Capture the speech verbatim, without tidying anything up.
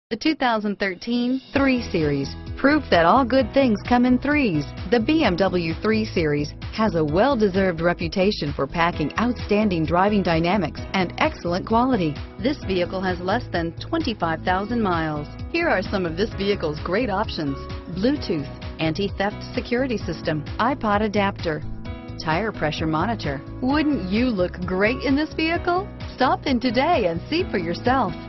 The two thousand thirteen three Series. Proof that all good things come in threes. The B M W three Series has a well-deserved reputation for packing outstanding driving dynamics and excellent quality. This vehicle has less than twenty-five thousand miles. Here are some of this vehicle's great options: Bluetooth, anti-theft security system, iPod adapter, tire pressure monitor. Wouldn't you look great in this vehicle? Stop in today and see for yourself.